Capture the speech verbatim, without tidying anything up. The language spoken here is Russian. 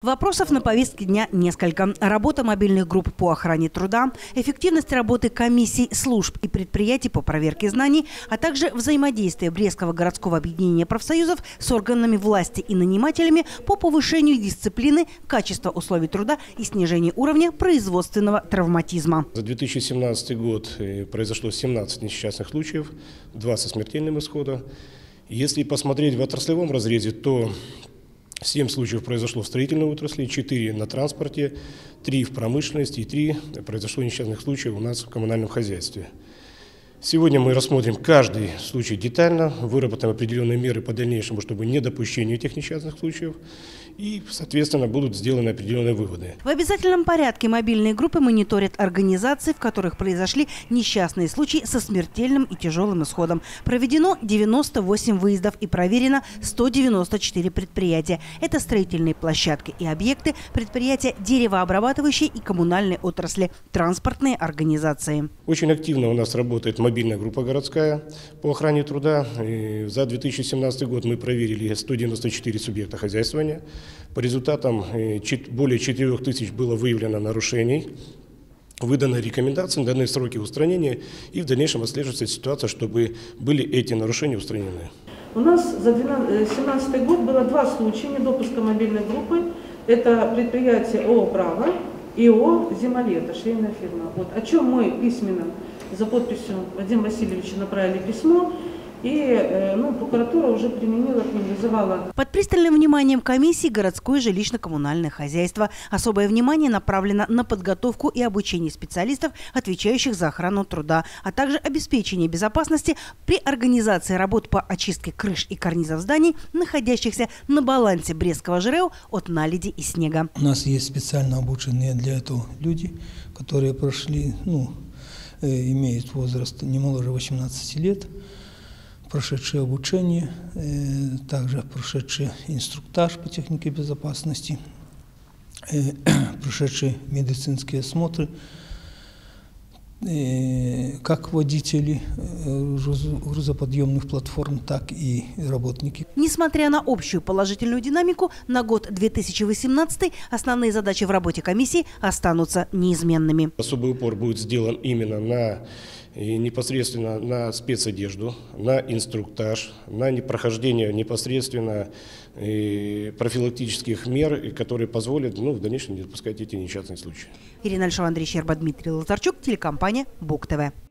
Вопросов на повестке дня несколько. Работа мобильных групп по охране труда, эффективность работы комиссий, служб и предприятий по проверке знаний, а также взаимодействие Брестского городского объединения профсоюзов с органами власти и нанимателями по повышению дисциплины, качества условий труда и снижению уровня производственного травматизма. За две тысячи семнадцатый год произошло семнадцать несчастных случаев, два со смертельным исходом. Если посмотреть в отраслевом разрезе, то семь случаев произошло в строительной отрасли, четыре на транспорте, три в промышленности и три произошло несчастных случаев у нас в коммунальном хозяйстве. Сегодня мы рассмотрим каждый случай детально, выработаем определенные меры по дальнейшему, чтобы не допущение этих несчастных случаев, и, соответственно, будут сделаны определенные выводы. В обязательном порядке мобильные группы мониторят организации, в которых произошли несчастные случаи со смертельным и тяжелым исходом. Проведено девяносто восемь выездов и проверено сто девяносто четыре предприятия. Это строительные площадки и объекты, предприятия деревообрабатывающей и коммунальной отрасли, транспортные организации. Очень активно у нас работает мобильная группа городская по охране труда. И за две тысячи семнадцатый год мы проверили сто девяносто четыре субъекта хозяйствования. По результатам более четырёх тысяч было выявлено нарушений, выданы рекомендации, даны сроки устранения, и в дальнейшем отслеживается ситуация, чтобы были эти нарушения устранены. У нас за две тысячи семнадцатый год было два случая недопуска мобильной группы. Это предприятие ООО «Право» и ООО «Зимолето», швейная фирма. Вот, о чем мы письменно за подписью Вадима Васильевича направили письмо. И ну, прокуратура уже применила, вызывала. Под пристальным вниманием комиссии городское жилищно-коммунальное хозяйство. Особое внимание направлено на подготовку и обучение специалистов, отвечающих за охрану труда, а также обеспечение безопасности при организации работ по очистке крыш и карнизов зданий, находящихся на балансе Брестского ЖРЭО от наледи и снега. У нас есть специально обученные для этого люди, которые прошли, ну, э, имеют возраст не моложе восемнадцати лет. Прошедшие обучение, также прошедший инструктаж по технике безопасности, прошедшие медицинские осмотры, как водители грузоподъемных платформ, так и работники. Несмотря на общую положительную динамику, на год две тысячи восемнадцатый основные задачи в работе комиссии останутся неизменными. Особый упор будет сделан именно на и непосредственно на спецодежду, на инструктаж, на прохождение непосредственно профилактических мер, которые позволят ну, в дальнейшем не допускать эти несчастные случаи. Ирина Альшова, Андрей Щерба, Дмитрий Лазарчук, телекомпания БУК ТВ.